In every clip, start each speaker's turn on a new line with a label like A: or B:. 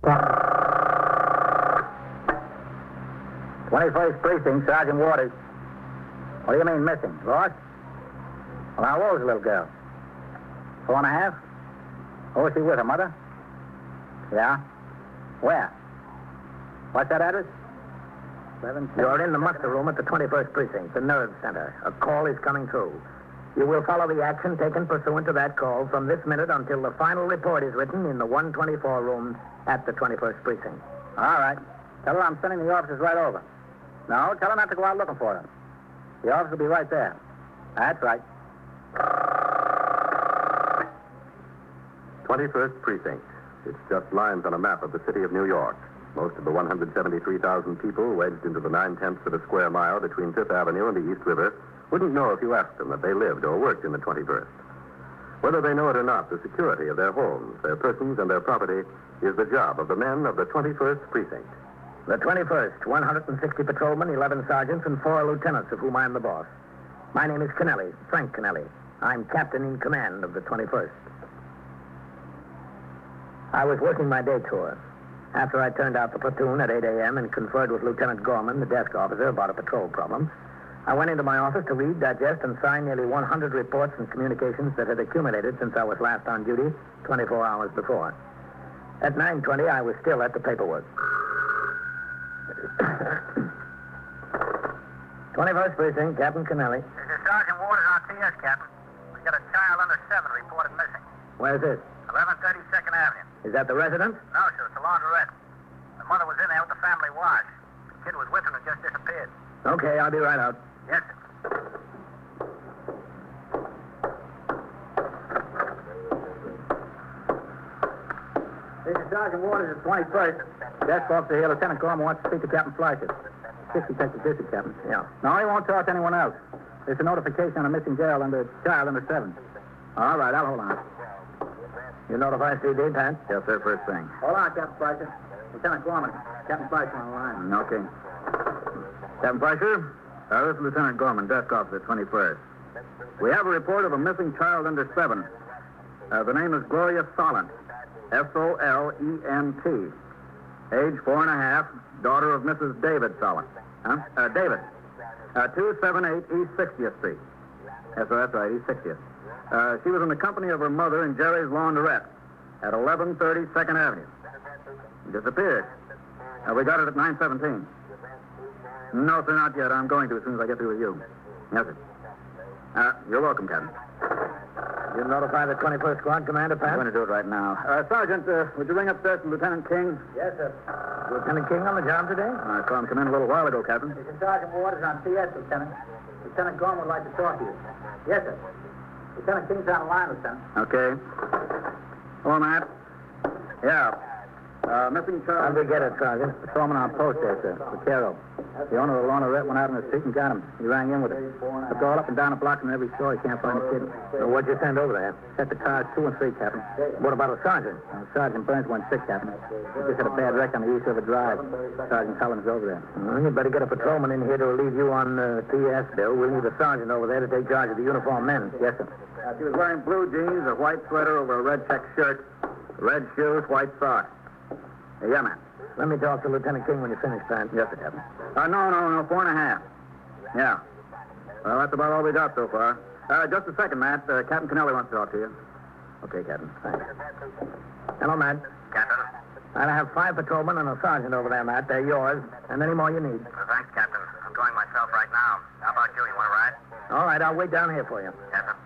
A: "21st Precinct, Sergeant Waters." "What do you mean, missing? Lost?" "Well, how old's the little girl?" 4.5? Who was she with, her mother? "Yeah? Where? What's that address?" "You're in the muster room at the 21st Precinct, the nerve center. A call is coming through. You will follow the action taken pursuant to that call from this minute until the final report is written in the 124 room at the 21st Precinct." "All right. Tell her I'm sending the officers right over." "No, tell her not to go out looking for her. The officers will be right there." "That's right."
B: 21st Precinct. It's just lines on a map of the city of New York. Most of the 173,000 people wedged into the 9/10 of a square mile between Fifth Avenue and the East River wouldn't know if you asked them that they lived or worked in the 21st. Whether they know it or not, the security of their homes, their persons, and their property is the job of the men of the 21st Precinct.
A: The 21st, 160 patrolmen, 11 sergeants, and 4 lieutenants, of whom I'm the boss. My name is Kennelly, Frank Kennelly. I'm captain in command of the 21st. I was working my day tour. After I turned out the platoon at 8 a.m. and conferred with Lieutenant Gorman, the desk officer, about a patrol problem, I went into my office to read, digest, and sign nearly 100 reports and communications that had accumulated since I was last on duty 24 hours before. At 9:20, I was still at the paperwork. 21st Precinct, Captain Kennelly.
C: This is Sergeant Waters on TS, Captain. We got a child under 7 reported missing.
A: Where's this?
C: 1130 2nd Avenue.
A: Is that the residence?
C: No, sir, it's a laundrette. The mother was in there with the family wash. The kid was with her and just disappeared.
A: Okay, I'll be right out.
C: Yes, sir.
A: This is Sergeant Waters at 21st. Desk officer here, Lieutenant Gorman, wants to speak to Captain Fleischer. This Detective Dissy, Captain.
C: Yeah.
A: No, he won't talk to anyone else. There's a notification on a missing child under 7. All right, I'll hold on.
C: You notify CD, Pat?
B: Yes, sir, first thing.
A: Hold on, Captain Fleischer. Lieutenant Gorman. Captain Fleischer on the line.
B: Okay. Captain Fleischer? This is Lieutenant Gorman, desk officer, 21st. We have a report of a missing child under 7. The name is Gloria Solent. Solent. Age 4.5, daughter of Mrs. David Solent. David. 278 East 60th Street. Yes, sir, that's right, East 60th. She was in the company of her mother in Jerry's Laundrette at 1130 2nd Avenue. Disappeared. We got it at 9:17. No, sir, not yet. I'm going to as soon as I get through with you. Yes, sir. You're welcome, Captain.
A: You notify the 21st Squad Commander, Pat?
B: I'm going to do it right now. Sergeant, would you ring upstairs to Lieutenant King?
A: Yes, sir. Lieutenant King on the job today?
B: I saw him come in a little while ago, Captain.
A: This is Sergeant Waters on CS, Lieutenant. Lieutenant Gorman would like to talk to you. Yes, sir. Lieutenant King's on the line, Lieutenant.
B: Okay. Hello, Matt. Yeah. Missing child.
A: How'd we get it, Sergeant? Patrolman on post there, sir. Vaquero. The owner of the laundrette went out in the street and got him. He rang in with it. Looked all up and down the block in every store. He can't find the kid.
C: So what'd you send over there?
A: Set the cars 2 and 3, Captain.
C: What about a sergeant?
A: Sergeant Burns went sick, Captain. He just had a bad wreck on the East River Drive. Sergeant Collins over there.
C: Well, you better get a patrolman in here to relieve you on TS, Bill. We'll need a sergeant over there to take charge of the uniformed men.
A: Yes, sir.
B: She was wearing blue jeans, a white sweater over a red check shirt, red shoes, white socks. Yeah, man.
C: Let me talk to Lieutenant King when you finish, Pat.
B: Yes, sir, Captain. No, 4.5. Yeah. Well, that's about all we got so far. Just a second, Matt. Captain Kennelly wants to talk to you. Okay, Captain. Thanks.
C: Hello, Matt. Captain.
A: And I have 5 patrolmen and a sergeant over there, Matt. They're yours. And any more you need.
C: Thanks, Captain. I'm going myself right now. How about you? You want to ride?
A: All right, I'll wait down here for you.
C: Yes, sir.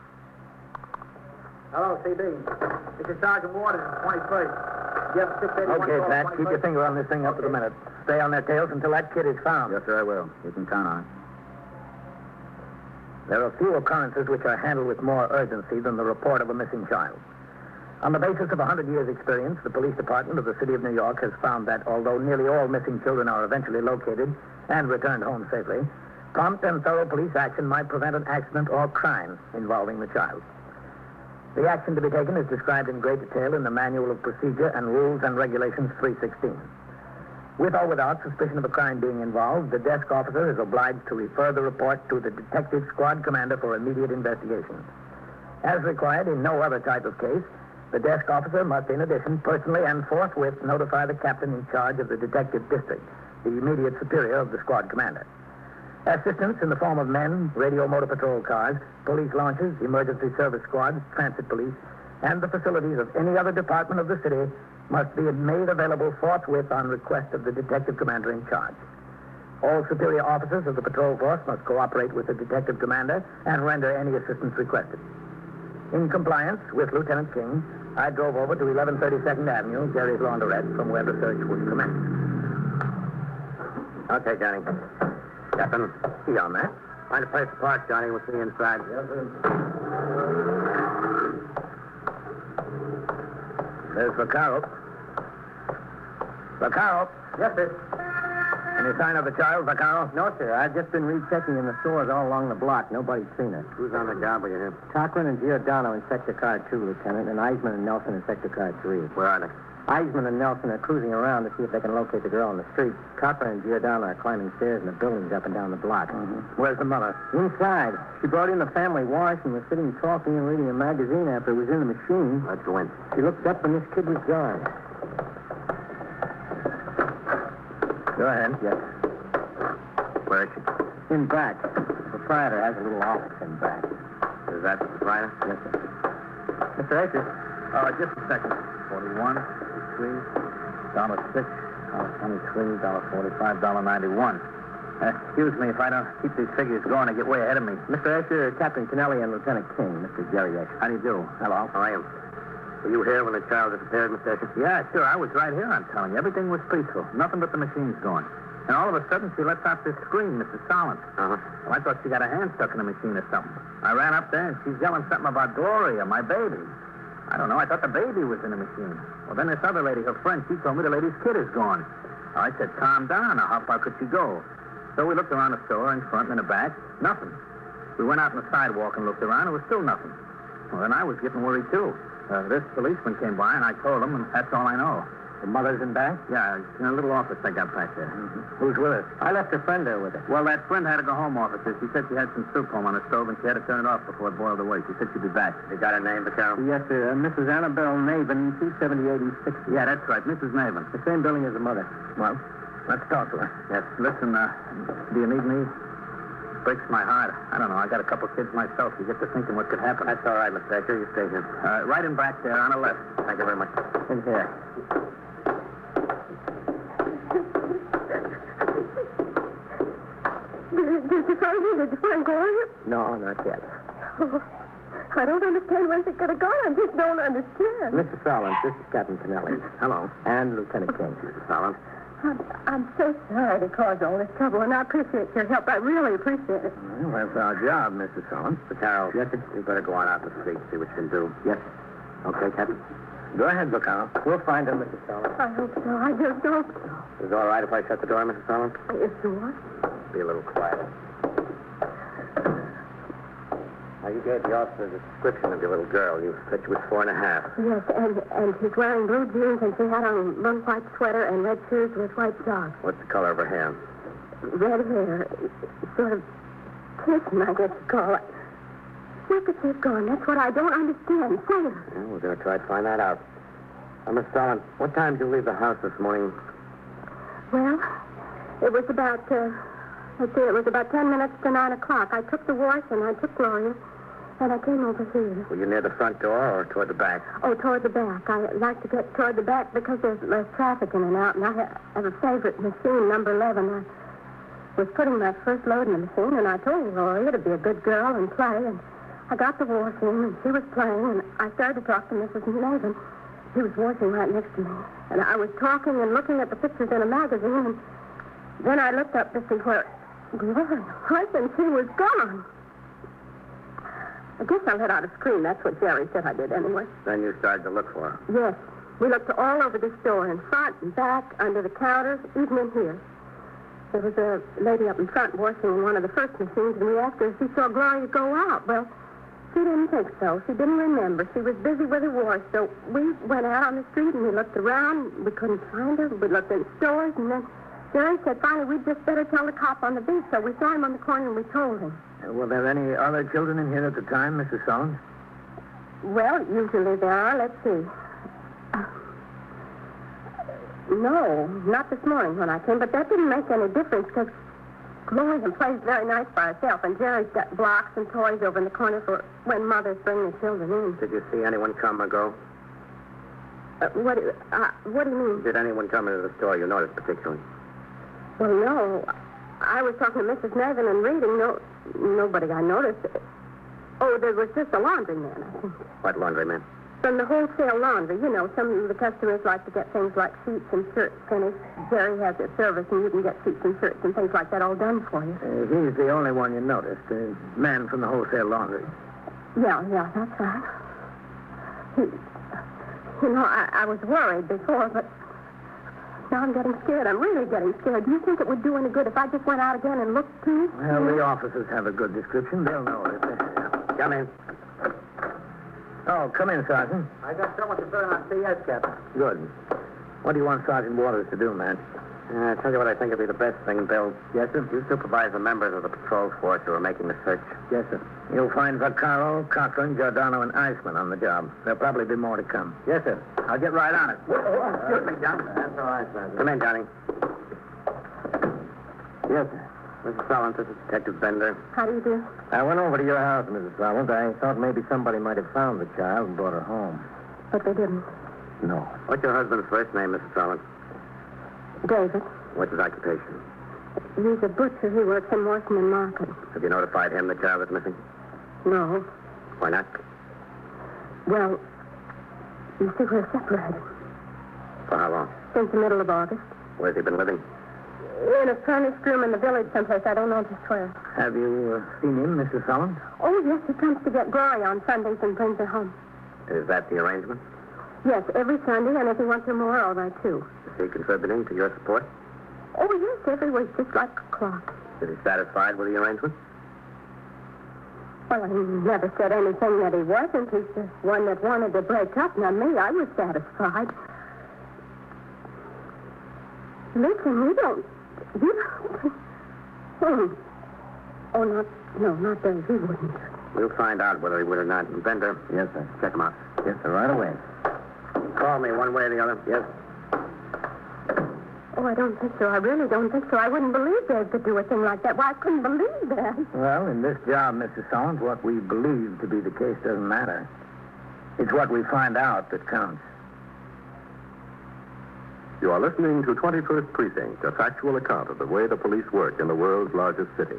A: Hello, CB. This is Sergeant Waters at 21st. You have 681.
C: Okay, Pat. Keep your finger on this thing up to the minute. Stay on their tails until that kid is found.
B: Yes, sir, I will. You can count on it.
C: There are few occurrences which are handled with more urgency than the report of a missing child. On the basis of 100 years' experience, the police department of the city of New York has found that although nearly all missing children are eventually located and returned home safely, prompt and thorough police action might prevent an accident or crime involving the child. The action to be taken is described in great detail in the Manual of Procedure and Rules and Regulations 316. With or without suspicion of a crime being involved, the desk officer is obliged to refer the report to the detective squad commander for immediate investigation. As required in no other type of case, The desk officer must, in addition, personally and forthwith notify the captain in charge of the detective district, the immediate superior of the squad commander. Assistance in the form of men, radio motor patrol cars, police launches, emergency service squads, transit police, and the facilities of any other department of the city must be made available forthwith on request of the detective commander in charge. All superior officers of the patrol force must cooperate with the detective commander and render any assistance requested. In compliance with Lieutenant King, I drove over to 1130 2nd Avenue, Jerry's Laundrette, from where the search was commenced.
A: Okay, Johnny. Captain.
C: See on that.
A: Find a place to park, Johnny. We'll see you inside.
C: Yes, sir. There's Vaccaro. Vaccaro?
A: Yes, sir.
C: Any sign of the child, Vaccaro?
A: No, sir. I've just been rechecking in the stores all along the block. Nobody's seen her. Who's on the job with you here? Cochran and Giordano in Sector Car 2, Lieutenant, and Eisman and Nelson in Sector Car 3. Where are they? Eisman and Nelson are cruising around to see if they can locate the girl on the street. Cochran and Giordano are climbing stairs in the buildings up and down the block.
C: Mm-hmm. Where's the mother?
A: Inside. She brought in the family wash and was sitting talking and reading a magazine after it was in the machine. Let's go in. She looked up and this kid was gone.
C: Go ahead.
A: Yes.
C: Where is she?
A: In back. The proprietor has a little office in back.
C: Is that the proprietor?
A: Yes, sir. Mr. Akers.
C: Just a second. 41, $3, $6, $23, $45, $91. Excuse me if I don't keep these figures going. They get way ahead of me.
A: Mr. Asher, Captain Kennelly, and Lieutenant King. Mr. Jerry Asher.
C: How do you do?
A: Hello.
C: How are you?
A: Were you here when the child disappeared, Mr. Asher?
C: Yeah, sure. I was right here, I'm telling you. Everything was peaceful. Nothing but the machines going. And all of a sudden, she lets out this scream, Mrs. Solomon.
A: Uh-huh.
C: Well, I thought she got her hand stuck in the machine or something. I ran up there, and she's yelling something about Gloria, my baby. I don't know. I thought the baby was in the machine. Well, then this other lady, her friend, she told me the lady's kid is gone. I said, calm down. Now, how far could she go? So we looked around the store, in front and in the back. Nothing. We went out on the sidewalk and looked around. There was still nothing. Well, then I was getting worried, too. This policeman came by, and I told him, and that's all I know.
A: The mother's in back?
C: Yeah, in a little office I got back there.
A: Mm-hmm. Who's with her? I left a friend there with her.
C: Well, that friend had to go home, officer. She said she had some soup home on the stove, and she had to turn it off before it boiled away. She said she'd be back.
A: You got her name, Vaccaro? Yes, sir. Mrs. Annabelle Navin, 278 East 60.
C: Yeah, that's right. Mrs. Navin.
A: The same building as the mother.
C: Well, let's talk to her. Yes. Listen, do you need me? Breaks my heart. I don't know. I got a couple kids myself. You get to thinking what could happen.
A: That's all right, Mr. Asher. You stay here.
C: Right in back there on the left.
A: Thank you very much. In here.
D: Did you find her? Did you find Gloria?
A: No, not yet.
D: Oh, I don't understand where she could have gone. I just don't understand.
A: Mr. Solomon, this is Captain Kennelly.
C: Hello.
A: And Lieutenant King. Mr. Solomon.
D: I'm so sorry to cause all this trouble, and I appreciate your help. I really appreciate it.
C: Well, that's our job, Mr. Solomon.
A: Vaccaro. Yes, sir. You better go on out to the street, see what you can do. Yes. Okay, Captain.
C: Go ahead, Vaccaro.
A: We'll find him, Mr. Solomon.
D: I hope so. I just hope so.
A: Is it all right if I shut the door, Mr. Solomon?
D: If you want.
A: Be a little quieter. Now, you gave the officer the description of your little girl. You said she was 4 1/2.
D: Yes, and she's wearing blue jeans, and she had on a little white sweater and red shoes with white socks.
A: What's the color of her hair?
D: Red hair. Sort of kissing, I guess you call it. Where could she have gone? That's what I don't understand. Say her.
A: Yeah, we're going to try to find that out. Miss Solomon, what time did you leave the house this morning?
D: Well, it was about, it was about 10 minutes to 9 o'clock. I took the wash and I took Gloria, and I came over here.
A: Were you near the front door or toward the back?
D: Oh, toward the back. I like to get toward the back because there's less traffic in and out, and I have a favorite machine, number 11. I was putting my first load in the machine, and I told Gloria to be a good girl and play, and I got the wash in, and she was playing, and I started to talk to Mrs. Nathan. She was washing right next to me. And I was talking and looking at the pictures in a magazine, and then I looked up to see where Gloria was, and she was gone. I guess I let out a scream. That's what Jerry said I did anyway.
A: Then you started to look for her.
D: Yes. We looked all over the store, in front and back, under the counters, even in here. There was a lady up in front washing in one of the first machines, and we asked her if she saw Gloria go out. Well, she didn't think so. She didn't remember. She was busy with her wash. So we went out on the street, and we looked around. We couldn't find her. We looked in stores, and then Jerry said, finally, we'd just better tell the cop on the beat. So we saw him on the corner, and we told him.
C: Were there any other children in here at the time, Mrs. Solomon?
D: Well, usually there are. Let's see. No, not this morning when I came, but that didn't make any difference because Gloria plays very nice by herself, and Jerry's got blocks and toys over in the corner for when mothers bring the children in.
C: Did you see anyone come or go?
D: What do you mean?
C: Did anyone come into the store you noticed particularly?
D: Well, no. I was talking to Mrs. Nevin and reading. Nobody I noticed. Oh, there was just a laundryman, I think.
C: What laundryman?
D: From the wholesale laundry. You know, some of the customers like to get things like sheets and shirts finished. Jerry has a service, and you can get sheets and shirts and things like that all done for you.
C: He's the only one you noticed, the man from the wholesale laundry.
D: Yeah, that's right. I was worried before, but now I'm getting scared. I'm really getting scared. Do you think it would do any good if I just went out again and looked, too?
C: Well, the officers have a good description. They'll know it. Come in. Oh, come in, Sergeant.
A: I got someone to fill in on CS, Captain.
C: Good. What do you want Sergeant Waters to do, man?
A: I tell you what I think would be the best thing, Bill.
C: Yes, sir?
A: You supervise the members of the patrol force who are making the search.
C: Yes, sir. You'll find Vaccaro, Cochran, Giordano, and Eisman on the job. There'll probably be more to come.
A: Yes, sir. I'll get right on it. Excuse me, John. That's all right, Sergeant.
C: Come in, Johnny.
A: Yes, sir. Mrs. Solomon, this is Detective Bender.
D: How do you do?
A: I went over to your house, Mrs. Solomon. I thought maybe somebody might have found the child and brought her home.
D: But they didn't.
A: No. What's your husband's first name, Mrs. Solomon?
D: David.
A: What's his occupation?
D: He's a butcher. He works in Washington Market.
A: Have you notified him the child is missing?
D: No.
A: Why not?
D: Well, you see, we're separated.
A: For how long?
D: Since the middle of August.
A: Where's he been living?
D: In a furnished room in the village someplace. I don't know just where.
C: Have you seen him, Mrs. Solomon?
D: Oh, yes, he comes to get Gloria on Sundays and brings her home.
A: Is that the arrangement?
D: Yes, every Sunday, and if he wants her more, all right, too.
A: Is he contributing to your support?
D: Oh, yes, every week, just like a clock.
A: Is he satisfied with the arrangement?
D: Well, he never said anything that he wasn't. He's the one that wanted to break up, not me. I was satisfied. Listen, you don't... not Dave. He wouldn't.
A: We'll find out whether he would or not. Bender.
C: Yes, sir.
A: Check him out.
C: Yes, sir, right away.
A: Call me one way or the other.
C: Yes.
D: Oh, I don't think so. I really don't think so. I wouldn't believe Dave could do a thing like that. Why, I couldn't believe that.
C: Well, in this job, Mrs. Solomon, what we believe to be the case doesn't matter. It's what we find out that counts.
E: You are listening to 21st Precinct, a factual account of the way the police work in the world's largest city.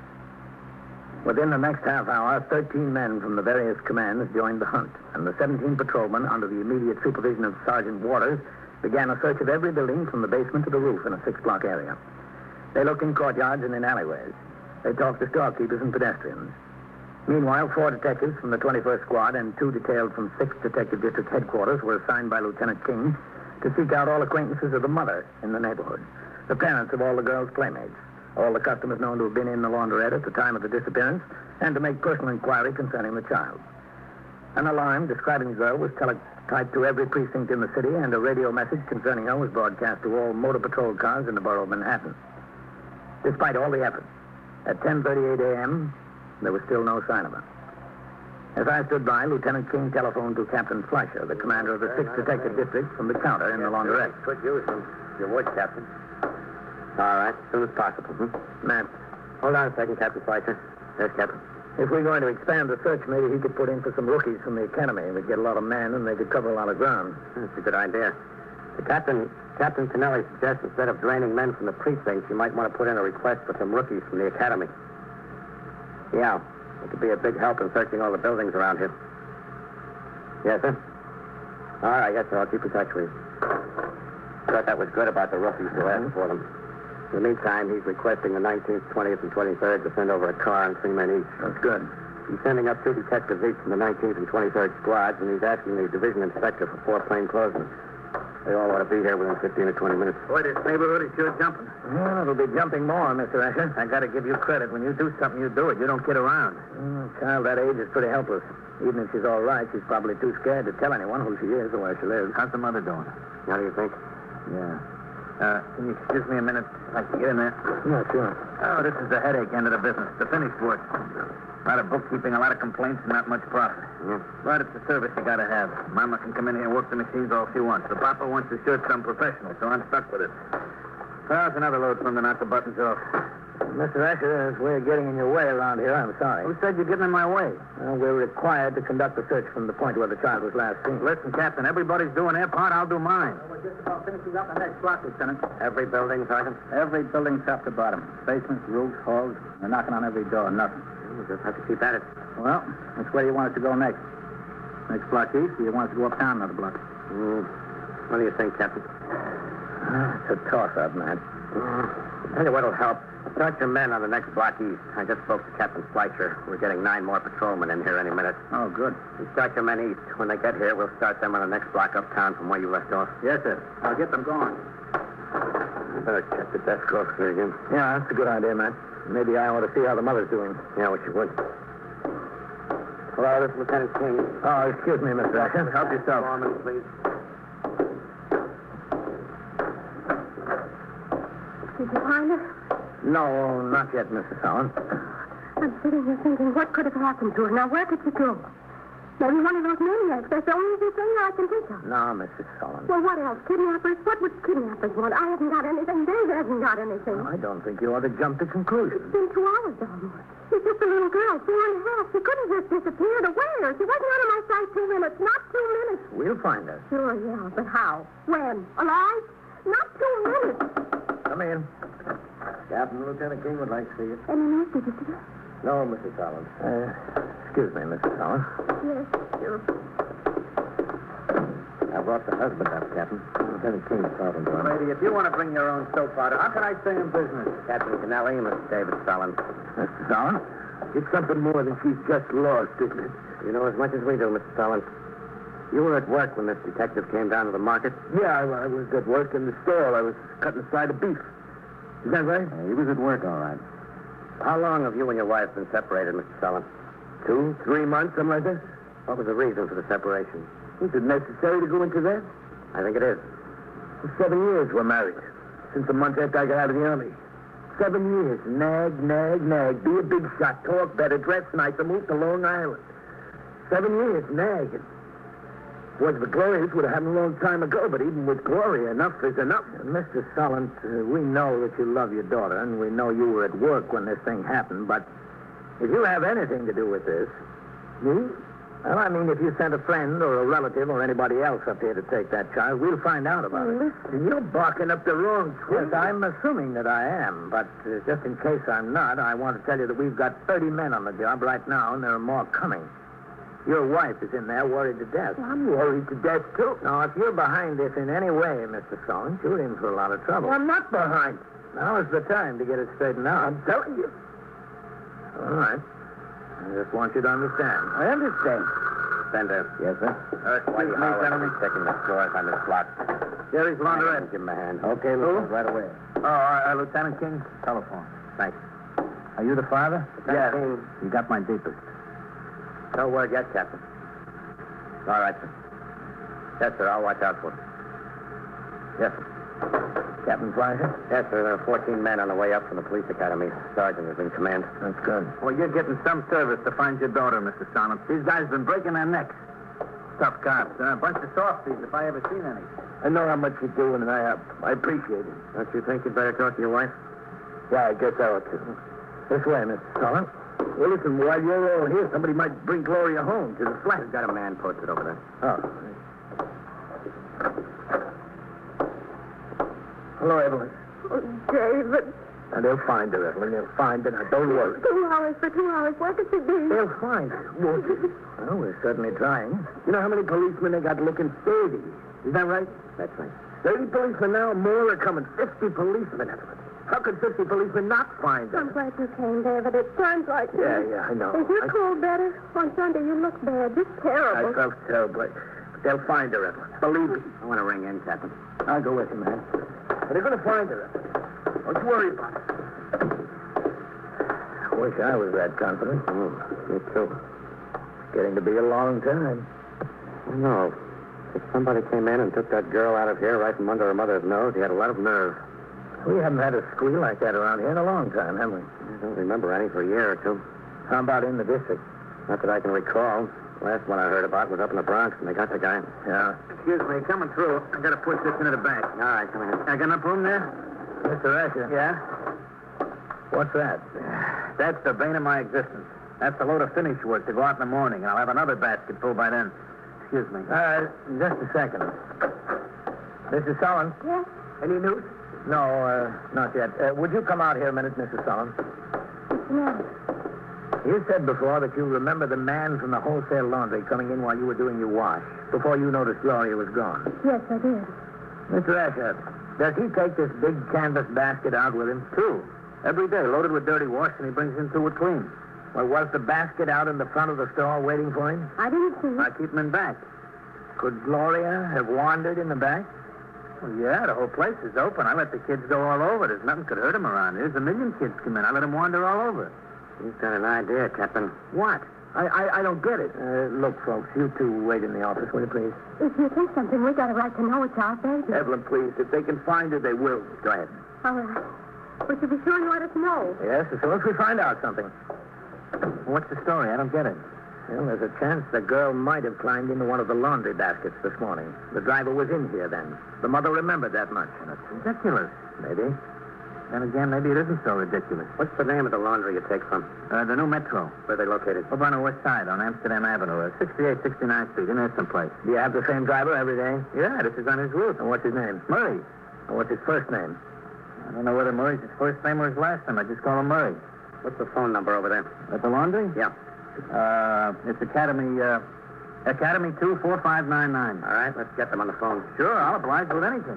C: Within the next half hour, 13 men from the various commands joined the hunt, and the 17 patrolmen, under the immediate supervision of Sergeant Waters, began a search of every building from the basement to the roof in a 6-block area. They looked in courtyards and in alleyways. They talked to storekeepers and pedestrians. Meanwhile, 4 detectives from the 21st Squad and 2 detailed from 6th Detective District Headquarters were assigned by Lieutenant King to seek out all acquaintances of the mother in the neighborhood, the parents of all the girls' playmates, all the customers known to have been in the laundrette at the time of the disappearance, and to make personal inquiry concerning the child. An alarm describing the girl was teletyped to every precinct in the city, and a radio message concerning her was broadcast to all motor patrol cars in the borough of Manhattan. Despite all the effort, at 10:38 a.m., there was still no sign of her. As I stood by, Lieutenant King telephoned to Captain Fleischer, the commander of the 6th Detective District, from the counter in the laundrette.
A: Could use them. You would, Captain. All right, as soon as possible.
C: Matt,
A: Hold on a second, Captain Fleischer. Yes, Captain.
C: if we're going to expand the search, maybe he could put in for some rookies from the academy. We'd get a lot of men, and they could cover a lot of ground.
A: That's a good idea. Captain Kennelly suggests instead of draining men from the precincts, you might want to put in a request for some rookies from the academy. Yeah, it could be a big help in searching all the buildings around here. Yes, sir? All right, yes, sir. I'll keep in touch with you. Thought that was good about the rookies who asked for them. In the meantime, he's requesting the 19th, 20th, and 23rd to send over a car and 3 men each.
C: That's good.
A: He's sending up 2 detectives each from the 19th and 23rd squads, and he's asking the division inspector for 4 plainclothesmen. They all ought to be here within 15 or 20 minutes.
B: Boy, this neighborhood is sure jumping.
C: Well, it'll be jumping more, Mr. Asher.
B: I got to give you credit. When you do something, you do it. You don't kid around.
C: A child that age is pretty helpless. Even if she's all right, she's probably too scared to tell anyone who she is or where she lives.
B: How's the mother doing?
A: How do you think?
C: Yeah.
B: Can you excuse me a minute? I'd like to get in there.
C: Yeah, sure.
B: Oh, this is the headache end of the business. The finished work. A lot of bookkeeping, a lot of complaints, and not much profit.
C: Yeah.
B: But it's a service you gotta have. Mama can come in here and work the machines all she wants. The Papa wants his shirts done professional, so I'm stuck with it. There's another load for him to knock the buttons off.
C: Mr. Asher, as we're getting in your way around here, I'm sorry.
B: Who said you're getting in my way?
C: Well, we're required to conduct a search from the point where the child was last seen.
B: Listen, Captain, everybody's doing their part. I'll do mine.
A: We're just about finishing up the next block, Lieutenant.
B: Every building, Sergeant?
A: Every building top to bottom. Basements, roofs, halls. They're knocking on every door. Nothing.
B: We'll just have to keep at it.
A: Well, which way do you want us to go next? Next block east, or you want us to go uptown another block?
B: What do you think, Captain?
C: It's a toss-up, man.
B: Tell you what'll help. Start your men on the next block east. I just spoke to Captain Fleischer. We're getting 9 more patrolmen in here any minute.
A: Oh, good.
B: You start your men east. When they get here, we'll start them on the next block uptown from where you left off.
A: Yes, sir. I'll get them going.
B: You better check the desk officer again.
C: Yeah, that's a good idea, man. Maybe I ought to see how the mother's doing.
B: Yeah, what you would. Hello, this is Lieutenant King.
C: Oh, excuse me, Mr. Asher.
B: Help yourself. Foreman, please.
D: Did you find her?
C: No, not yet, Mrs. Allen.
D: I'm sitting here thinking, what could have happened to her? Now, where could she go? Maybe one of those maniacs. That's the only thing I can think of.
C: No, Mrs. Allen.
D: Well, what else? Kidnappers? What would kidnappers want? I haven't got anything. David hasn't got anything.
C: I don't think you ought to jump to conclusions.
D: It's been 2 hours almost. She's just a little girl, 4 and a half. She couldn't just disappear. Where? She wasn't out of my sight 2 minutes. Not 2 minutes.
C: We'll find her.
D: Sure, yeah, but how? When? Alive? Not 2 minutes.
C: Come in. Captain Lieutenant King would like to see you.
D: Any news, did you see?
C: No, Mrs. Allen. Excuse me, Mrs. Allen.
D: Yes, sure.
C: I brought the husband up, Captain. Lieutenant King's talking to him.
B: Lady, if you want to bring your own soap powder, how can I stay in business?
C: Captain Kennelly, Mr. David Fallon. Mr. Allen, it's something more than she's just lost, isn't it?
B: You know as much as we do, Mr. Fallon. You were at work when this detective came down to the market?
C: Yeah, I was at work in the store. I was cutting a side of beef. Is that right?
B: He was at work, all right. How long have you and your wife been separated, Mr. Fallon?
C: 2, 3 months, something like that.
B: What was the reason for the separation?
C: Is it necessary to go into that?
B: I think it is.
C: For 7 years we're married. Since the month after I got out of the Army. 7 years. Nag, nag, nag. Be a big shot. Talk better. Dress nicer. Move to Long Island. 7 years. Nag. Was the glorious would have happened a long time ago, but even with Gloria, enough is enough. Mr. Solent, we know that you love your daughter, and we know you were at work when this thing happened, but if you have anything to do with this, me? Well, I mean, if you sent a friend or a relative or anybody else up here to take that child, we'll find out about it.
D: Listen.
C: You're barking up the wrong tree. Yes, I'm assuming that I am, but just in case I'm not, I want to tell you that we've got 30 men on the job right now, and there are more coming. Your wife is in there worried to death.
D: I'm worried to death, too.
C: Now, if you're behind this in any way, Mr. Solent, you're in for a lot of trouble.
D: I'm not behind.
C: Now is the time to get it straightened out.
D: I'm telling you.
C: All right. I just want you to understand.
D: I understand.
B: Bender.
C: Yes, sir?
B: Whitey Howard is checking the floors on this block.
A: Jerry's laundrette.
B: Give him a hand.
C: Okay, Lieutenant, right away.
A: Oh, Lieutenant King, telephone.
B: Thanks.
A: Are you the father?
B: Yes.
A: You got my deepest.
B: No word yet, Captain. All right, sir. Yes, sir. I'll watch out for him. Yes, sir.
C: Captain Fleischer?
B: Yes, sir. There are 14 men on the way up from the police academy. Sergeant is in command.
C: That's good.
A: Well, you're getting some service to find your daughter, Mr. Solomon. These guys have been breaking their necks. Tough cops. A bunch of softies, if I ever seen any.
C: I know how much you're doing, and I appreciate it.
B: Don't you think you'd better talk to your wife?
C: Yeah, I guess I ought to. This way, Mr. Solomon. Well, listen, while you're all here, somebody might bring Gloria home to the flat.
B: We've got a man posted over there.
C: Oh. Hello, Evelyn.
D: Oh, David.
C: Now, they'll find her, Evelyn. They'll find her. Now, don't worry.
D: 2 hours for 2 hours. Where could she be?
C: They'll find her, won't they? Well, we're certainly trying. You know how many policemen they got looking? 30. Is that right?
B: That's right.
C: 30 policemen now. More are coming. 50 policemen, Evelyn. How could 50 policemen not find her?
D: I'm glad you came, David. It sounds like...
C: Yeah, I know.
D: Is your cold better? On Sunday, you look bad. Just terrible.
C: I felt terrible. But they'll find her, Evelyn. Believe me.
B: I want to ring in, Captain.
C: I'll go with you, man. But they're going to find her, Evelyn. Don't you worry about it. I wish I was that confident.
B: Me too.
C: It's getting to be a long time.
B: No. If somebody came in and took that girl out of here right from under her mother's nose, he had a lot of nerve.
C: We haven't had a squeal like that around here in a long time, have we?
B: I don't remember any for a year or two.
C: How about in the district?
B: Not that I can recall. Last one I heard about was up in the Bronx, and they got the guy.
C: Yeah.
B: Excuse me, coming through. I got to push this into the back. All right, come in. I got enough room there?
C: Mr. Asher.
B: Yeah?
C: What's that?
B: That's the bane of my existence. That's a load of finish work to go out in the morning, and I'll have another basket full by then. Excuse me.
C: Just a second. Mrs. Sullen?
D: Yes?
C: Any news? No, not yet. Would you come out here a minute, Mrs. Sullen?
D: What's the matter?
C: You said before that you remember the man from the wholesale laundry coming in while you were doing your wash, before you noticed Gloria was gone.
D: Yes, I did.
C: Mr. Asher, does he take this big canvas basket out with him?
B: Two. Every day, loaded with dirty wash, and he brings in two with clean.
C: Well, was the basket out in the front of the store waiting for him?
D: I didn't see
B: I
D: it.
B: keep him in back.
C: Could Gloria have wandered in the back?
B: Well, yeah, the whole place is open. I let the kids go all over. There's nothing could hurt them around here. There's a million kids come in. I let them wander all over.
C: You've got an idea, Captain.
B: What? I don't get it.
C: Look, folks, you two wait in the office, will you, please?
D: If you think something, we got a right to know it's our baby.
C: Evelyn, please. If they can find her, they will. Go ahead.
D: All right. But you be sure you let us know.
C: Yes, as soon as we find out something.
B: What's the story? I don't get it.
C: Well, there's a chance the girl might have climbed into one of the laundry baskets this morning. The driver was in here then. The mother remembered that much.
B: That's ridiculous.
C: Maybe.
B: Then again, maybe it isn't so ridiculous.
C: What's the name of the laundry you take from?
B: The new Metro.
C: Where are they located?
B: Up on the west side, on Amsterdam Avenue, 68, 69th Street, in there someplace.
C: Do you have the same driver every day?
B: Yeah, this is on his route.
C: And what's his name?
B: Murray.
C: And what's his first name?
B: I don't know whether Murray's his first name or his last name. I just call him Murray.
C: What's the phone number over there?
B: At the laundry?
C: Yeah.
B: It's Academy 24599.
C: All right, let's get them on the phone.
B: Sure, I'll oblige with anything.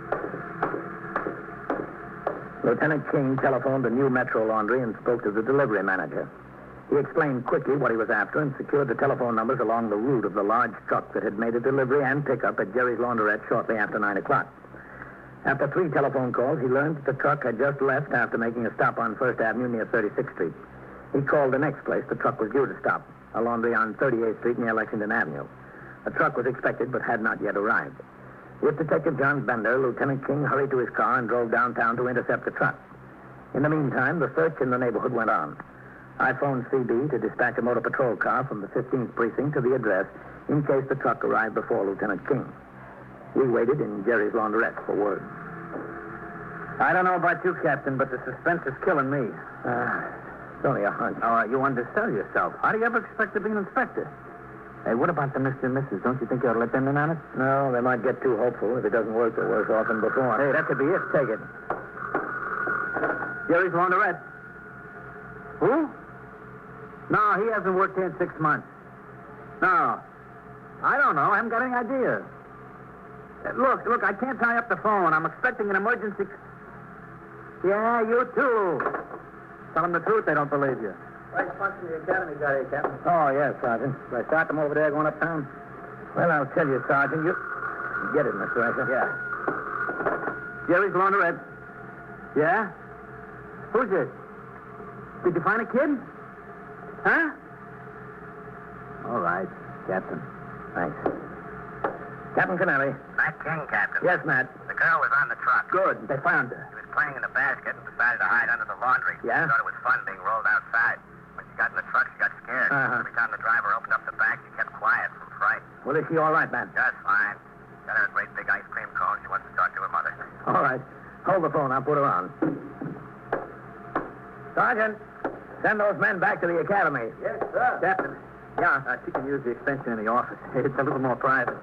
C: Lieutenant King telephoned the new Metro laundry and spoke to the delivery manager. He explained quickly what he was after and secured the telephone numbers along the route of the large truck that had made a delivery and pickup at Jerry's Laundrette shortly after 9 o'clock. After 3 telephone calls, he learned that the truck had just left after making a stop on 1st Avenue near 36th Street. He called the next place the truck was due to stop, a laundry on 38th Street near Lexington Avenue. The truck was expected but had not yet arrived. With Detective John Bender, Lieutenant King hurried to his car and drove downtown to intercept the truck. In the meantime, the search in the neighborhood went on. I phoned CB to dispatch a motor patrol car from the 15th Precinct to the address in case the truck arrived before Lieutenant King. We waited in Jerry's Laundrette for word.
B: I don't know about you, Captain, but the suspense is killing me.
C: It's only a hunch.
B: You undersell yourself. How do you ever expect to be an inspector? Hey, what about the Mr. and Mrs.? Don't you think you ought to let them in on it?
C: No, they might get too hopeful. If it doesn't work, they're worse off than before.
B: Hey, that could be it.
C: Take it.
B: Jerry's Laundrette. Who? No, he hasn't worked here in 6 months. No. I don't know. I haven't got any idea. Look, I can't tie up the phone. I'm expecting an emergency. Yeah, you too. Tell them the truth, they don't believe you.
C: Right punch from the academy got here, Captain. Oh, yes, Sergeant. Should I start them over there going uptown? Well, I'll tell you, Sergeant. You get it, Mr. Asher.
B: Yeah. Jerry's Laundrette. Yeah? Who's this? Did you find a kid? Huh? All right, Captain.
C: Thanks. Captain Canelli.
A: Matt King, Captain.
C: Yes, Matt.
A: The girl was on the truck.
C: Good. They found her.
A: She was playing in the basket and decided to hide under the laundry.
C: Yeah?
A: She thought it was fun being rolled outside. When she got in the truck, she got scared.
C: Uh-huh.
A: Every time the driver opened up the back, she kept quiet from fright.
C: Well, is she all right, Matt?
A: Just fine. Got her a great big ice cream cone. She wants to talk to her mother.
C: All right. Hold the phone. I'll put her on. Sergeant, send those men back to the academy.
B: Yes, sir. Captain.
C: Yeah.
B: She can use the extension in the office. It's a little more private.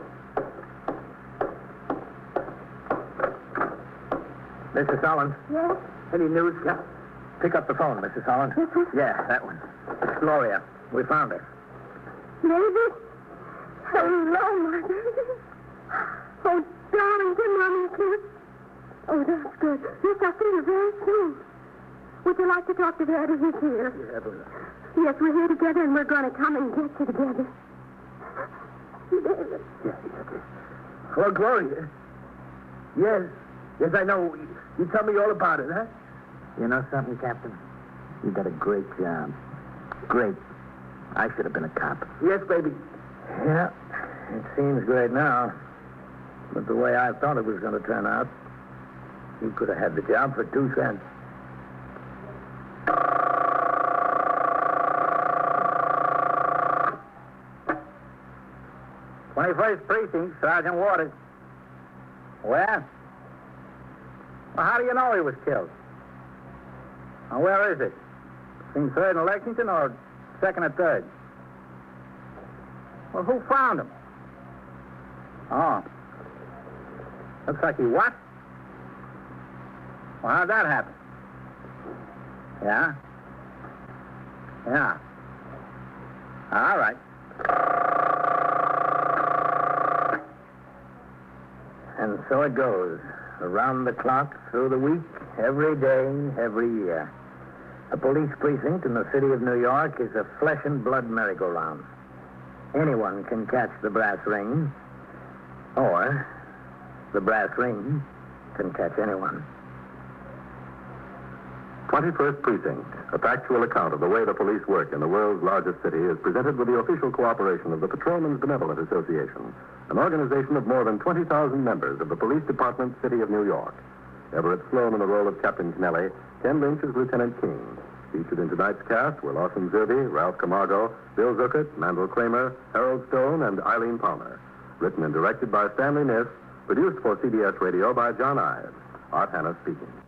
C: Mrs. Solon.
D: Yes?
C: Any news, Cap? Pick up the phone, Mrs. Solon. Yeah, that one. It's Gloria. We found her.
D: Baby? Hello, my baby. Oh, darling, give Mommy a kiss. Oh, that's good. Yes, I'll see you very soon. Would you like to talk to Daddy? He's here.
C: Yeah, but...
D: Yes, we're here together, and we're going to come and get you together. David.
C: Hello, Gloria. Yes. Yes, I know. You tell me all about it, huh?
B: You know something, Captain? You did a great job. Great. I should have been a cop.
C: Yes, baby. Yeah. It seems great now. But the way I thought it was going to turn out, you could have had the job for 2 cents.
A: "21st Precinct, Sergeant Waters." Where? Well, how do you know he was killed? Now, where is it? Between 3rd and Lexington or 2nd and 3rd? Well, who found him? Oh. Looks like he what? Well, how'd that happen? Yeah? Yeah. All right.
C: And so it goes. Around the clock, through the week, every day, every year. A police precinct in the city of New York is a flesh and blood merry-go-round. Anyone can catch the brass ring, or the brass ring can catch anyone.
E: 21st Precinct, a factual account of the way the police work in the world's largest city, is presented with the official cooperation of the Patrolmen's Benevolent Association, an organization of more than 20,000 members of the Police Department, City of New York. Everett Sloan in the role of Captain Kennelly, Ken Lynch as Lieutenant King. Featured in tonight's cast were Lawson Zerbe, Ralph Camargo, Bill Zuckert, Mandel Kramer, Harold Stone, and Eileen Palmer. Written and directed by Stanley Niss, produced for CBS Radio by John Ives. Art Hannah speaking.